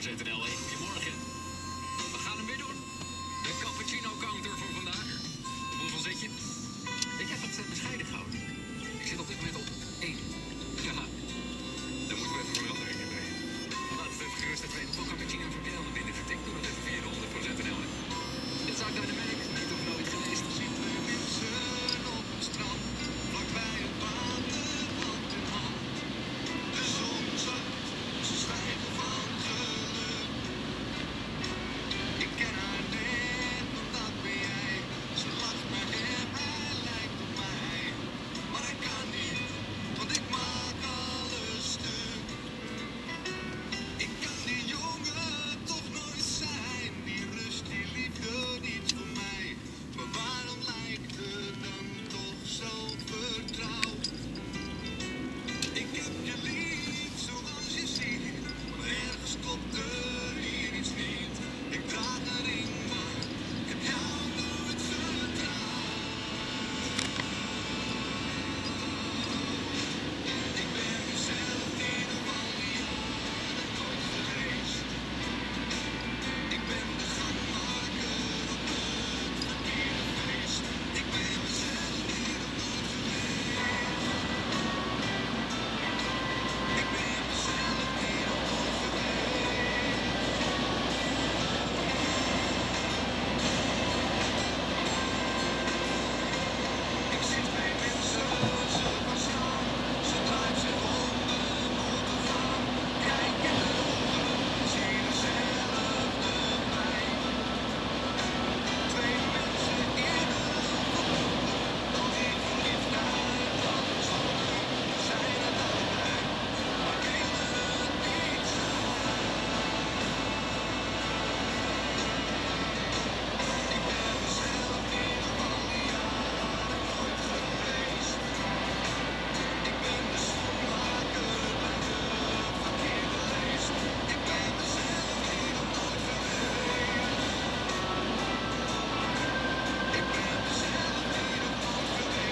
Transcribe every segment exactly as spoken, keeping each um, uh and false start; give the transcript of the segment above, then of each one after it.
Z N L. Goedemorgen. We gaan hem weer doen. De cappuccino counter voor vandaag. Op hoeveel zit je? Ik heb het bescheiden gehouden. Ik zit op dit moment op één. Ja, daar moeten we even veranderingen mee. Laten we even gerust het weten hoeveel cappuccino's heb je dan binnen vertikt. Doe dat even via de honderd voor Z N L. Dit zou ik naar de melk niet of nooit geweest. Zien we mensen op het strand, vlakbij het water, hand in hand. De zon zakt, ze stijgen van geluk. Ik ken haar net, want dat ben jij. Ze lacht naar hem, hij lijkt op mij. Maar hij kan niet, want ik maak alles stuk. Ik kan die jongen toch nooit zijn. Die rust, die liefde, niet voor mij. Maar waarom lijkt het dan toch zo vertrouwd? Ik heb je lief zoals je ziet, maar ergens klopt er hier iets niet. Ik draag een ring, maar ik heb jou nooit vertrouwd. Ik ben mezelf niet op al die jaren nooit geweest. Ik ben de gangmaker op het verkeerde feest. Ik ben mezelf niet op nooit geweest. Ik ben mezelf niet op nooit geweest. Ik zit bij mensen, ze gaan staan. Ze draait zich om de mond te gaan. Kijk in de ogen, zie dezelfde pijn. Twee mensen in een verloren, al die verliefdheid, alles zonder. We zijn het allebei, maar willen het niet zijn. Ik ben mezelf niet op al die jaren nooit geweest. Ik ben de schoenmaker bij de verkeerde leest. Ik ben mezelf niet op nooit geweest. Ik ben mezelf niet op nooit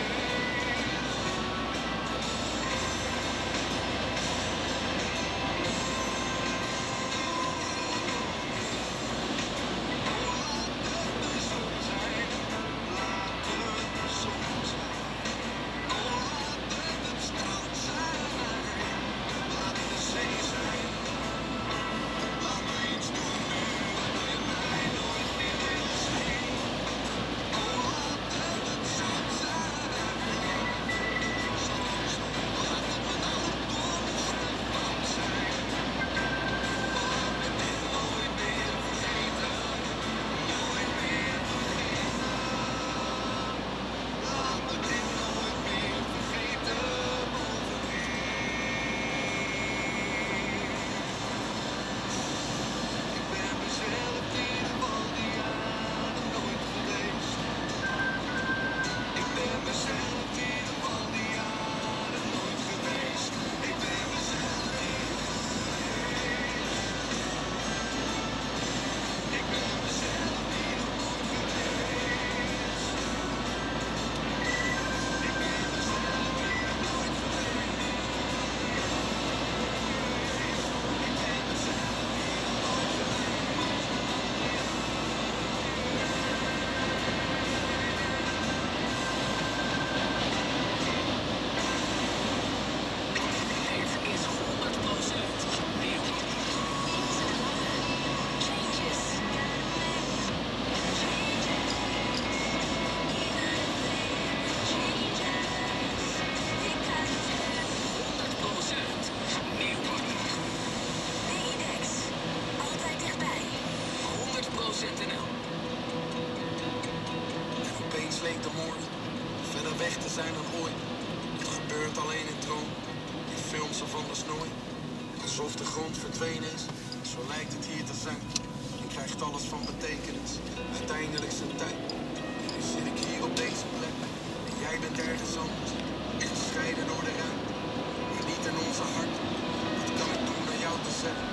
leek de morgen verder weg te zijn dan ooit. Het gebeurt alleen in droom, in films of anders nooit. Alsof de grond verdwenen is, zo lijkt het hier te zijn. En krijgt alles van betekenis, uiteindelijk zijn tijd. En nu zit ik hier op deze plek, en jij bent ergens anders. Gescheiden door de ruimte, maar niet in onze hart. Wat kan ik doen aan jou te zeggen?